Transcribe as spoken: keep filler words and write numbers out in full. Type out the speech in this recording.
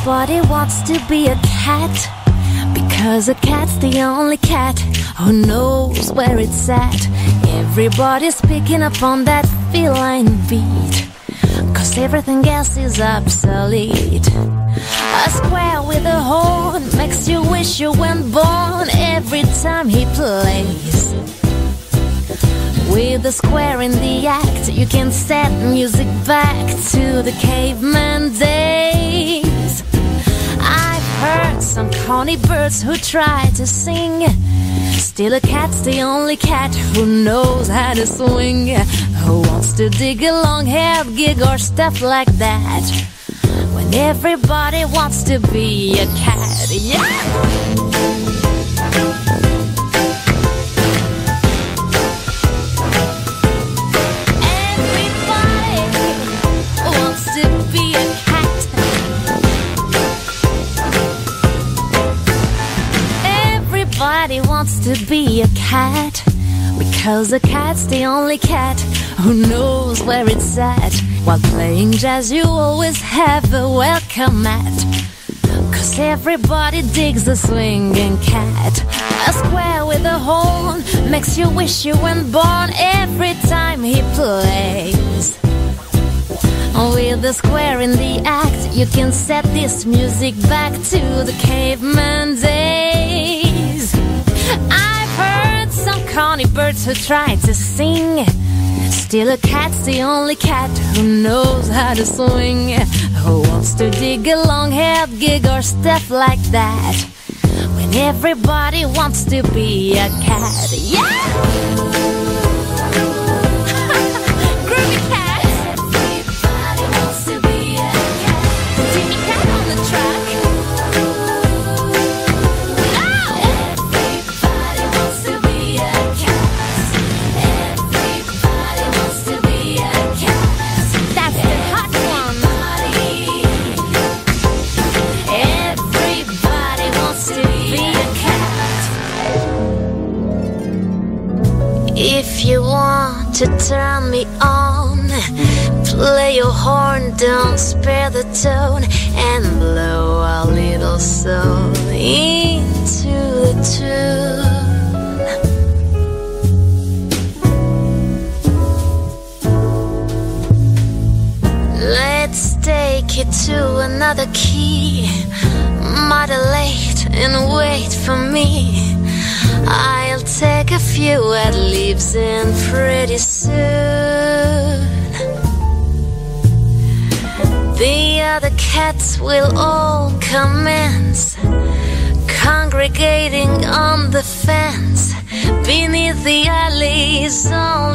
Everybody wants to be a cat, because a cat's the only cat who knows where it's at. Everybody's picking up on that feline beat, cause everything else is obsolete. A square with a horn makes you wish you weren't born every time he plays. With a square in the act, you can set music back to the caveman days. I've heard some corny birds who try to sing, still a cat's the only cat who knows how to swing. Who wants to dig a long-haired gig or stuff like that, when everybody wants to be a cat? Yeah! Everybody wants to be a cat, because a cat's the only cat who knows where it's at. While playing jazz you always have a welcome mat, cause everybody digs a swinging cat. A square with a horn makes you wish you weren't born every time he plays. With a square in the act, you can set this music back to the caveman days. I've heard some corny birds who try to sing, still a cat's the only cat who knows how to swing. Who wants to dig a long-haired gig or stuff like that, when everybody wants to be a cat? Yeah! If you want to turn me on, play your horn, don't spare the tone, and blow a little soul into the tune. Let's take it to another key, modulate and wait for me. I'll take a few ad libs in pretty soon. The other cats will all commence, congregating on the fence beneath the alley's own